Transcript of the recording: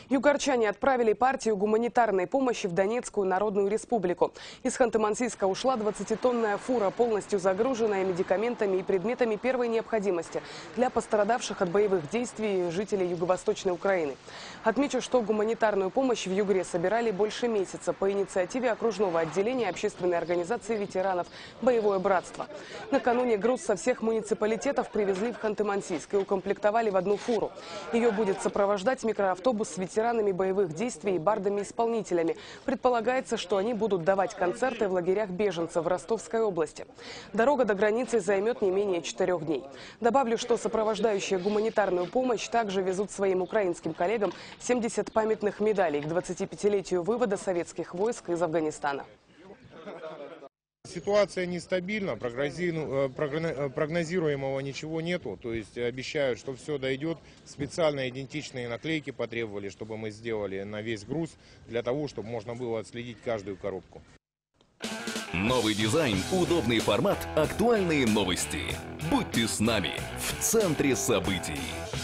Югорчане отправили партию гуманитарной помощи в Донецкую Народную Республику. Из Ханты-Мансийска ушла 20-тонная фура, полностью загруженная медикаментами и предметами первой необходимости для пострадавших от боевых действий жителей Юго-Восточной Украины. Отмечу, что гуманитарную помощь в Югре собирали больше месяца по инициативе окружного отделения общественной организации ветеранов «Боевое братство». Накануне груз со всех муниципалитетов привезли в Ханты-Мансийск и укомплектовали в одну фуру. Ее будет сопровождать микроавтобус с ветеранами боевых действий и бардами-исполнителями. Предполагается, что они будут давать концерты в лагерях беженцев в Ростовской области. Дорога до границы займет не менее 4 дней. Добавлю, что сопровождающие гуманитарную помощь также везут своим украинским коллегам 70 памятных медалей к 25-летию вывода советских войск из Афганистана. Ситуация нестабильна, прогнозируемого ничего нету, то есть обещают, что все дойдет. Специально идентичные наклейки потребовали, чтобы мы сделали на весь груз, для того, чтобы можно было отследить каждую коробку. Новый дизайн, удобный формат, актуальные новости. Будьте с нами в центре событий.